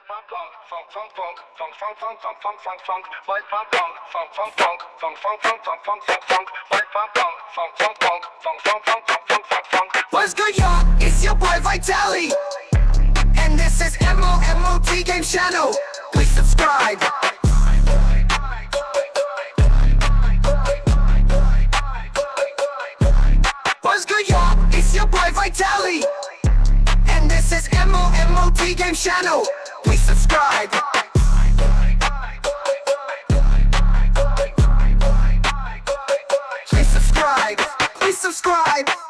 What's good, y'all? It's your boy Vitali, and this is MOT Game Channel. Please subscribe. What's good, y'all? It's your boy Vitali, and this is MOT Game Channel. Please subscribe. Please subscribe. Please subscribe.